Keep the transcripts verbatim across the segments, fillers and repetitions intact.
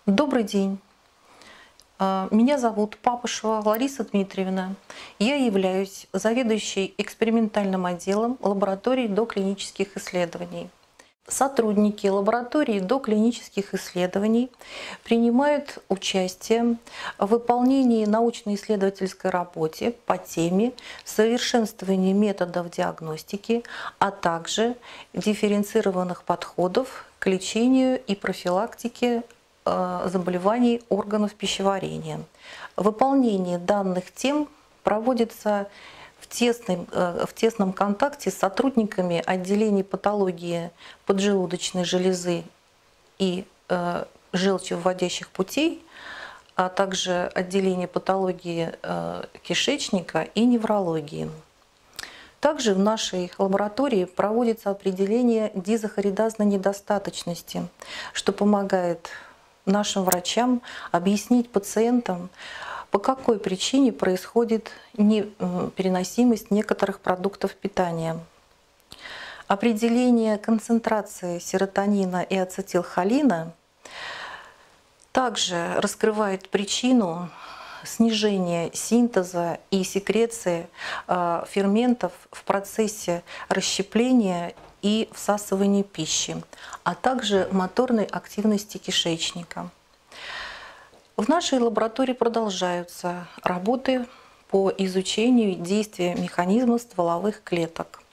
Добрый день. А, Меня зовут Папышева Лариса Дмитриевна. Я являюсь заведующей экспериментальным отделом лаборатории доклинических исследований. Сотрудники лаборатории доклинических исследований принимают участие в выполнении научно-исследовательской работы по теме совершенствования методов диагностики, а также дифференцированных подходов к лечению и профилактике э, заболеваний органов пищеварения. Выполнение данных тем проводится в тесном, в тесном контакте с сотрудниками отделений патологии поджелудочной железы и э, желчевыводящих путей, а также отделения патологии э, кишечника и неврологии. Также в нашей лаборатории проводится определение дизохлоридазной недостаточности, что помогает нашим врачам объяснить пациентам, по какой причине происходит непереносимость некоторых продуктов питания. Определение концентрации серотонина и ацетилхолина также раскрывает причину снижения синтеза и секреции ферментов в процессе расщепления и всасывания пищи, а также моторной активности кишечника. В нашей лаборатории продолжаются работы по изучению действия механизма стволовых клеток.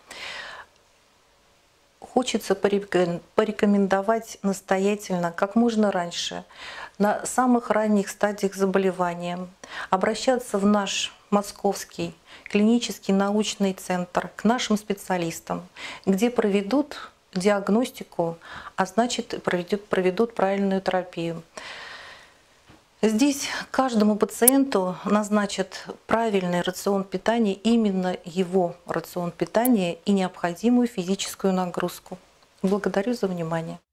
Хочется порекомендовать настоятельно, как можно раньше, на самых ранних стадиях заболевания, обращаться в наш московский клинический научный центр к нашим специалистам, где проведут диагностику, а значит проведут, проведут правильную терапию. Здесь каждому пациенту назначат правильный рацион питания, именно его рацион питания и необходимую физическую нагрузку. Благодарю за внимание.